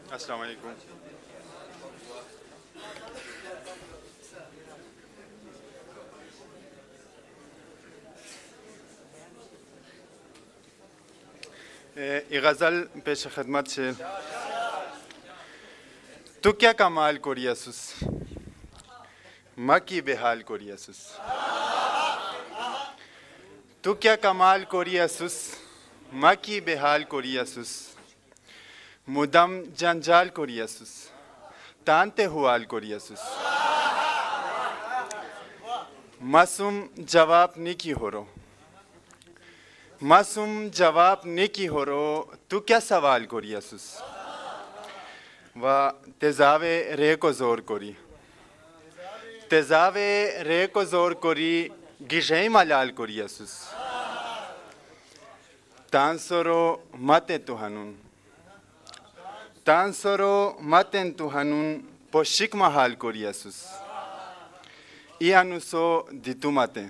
अस्सलाम वालेकुम। ये गज़ल पेश खदमत से तू क्या कमाल कोरियासुस मकी बेहाल कोरियासुस तू क्या कमाल कोरियासुस मकी बेहाल कोरियासुस मुदम जंजाल कोरियासुस तानते हुआल कोरियासुस मासूम जवाब निकी होरो मासूम जवाब निकी होरो तू क्या सवाल कोरियासुस व तेजावे रे को जोर कोरी तेजावे रे को जोर कोरी गिशे मलाल कोरियासुस तांसरो मते तुहानुन तांसरो मतेन तुहानुन पोशिक Mahal कोरियासुस ianuso ditumate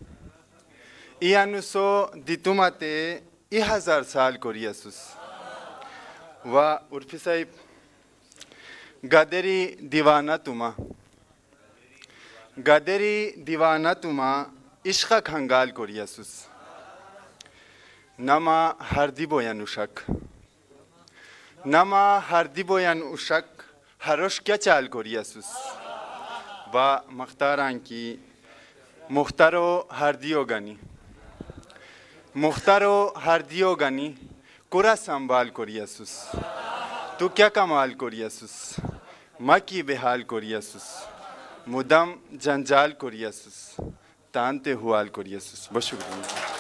ianuso ditumate 1000 साल कोरियासुस वा उर्फी साहिब गदेरी दीवाना तुमा इश्क खंगाल कोरियासुस नमा हरदी बोयान उशक हरोश क्या चाल कोरियासुस वा मख्तारान की मुख्तारो हरदियो गनी कुरा संभाल कोरियासुस तू क्या कमाल कोरियासुस मकी बेहाल कोरियासुस मुदम जंजाल कोरियासुस तानते हुआल कोरियासुस बहुत शुक्रिया।